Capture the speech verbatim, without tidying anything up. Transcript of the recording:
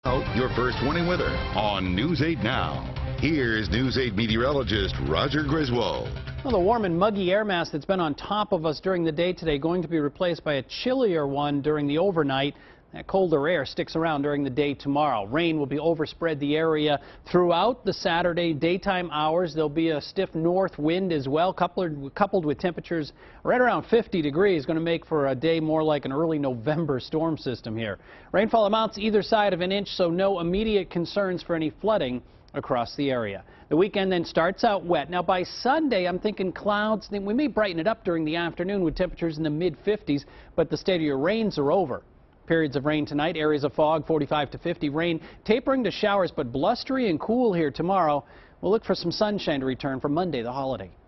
Your first warning weather on News eight Now. Here's News eight meteorologist Roger Griswold. Well, the warm and muggy air mass that's been on top of us during the day today going to be replaced by a chillier one during the overnight. That colder air sticks around during the day tomorrow. Rain will be overspread the area throughout the Saturday daytime hours. There'll be a stiff north wind as well, coupled, coupled with temperatures right around fifty degrees, going to make for a day more like an early November storm system here. Rainfall amounts either side of an inch, so no immediate concerns for any flooding across the area. The weekend then starts out wet. Now by Sunday, I'm thinking clouds. We may brighten it up during the afternoon with temperatures in the mid fifties, but the steadier rains are over. Periods of rain tonight, areas of fog, forty-five to fifty. Rain tapering to showers, but blustery and cool here tomorrow. We'll look for some sunshine to return for Monday, the holiday.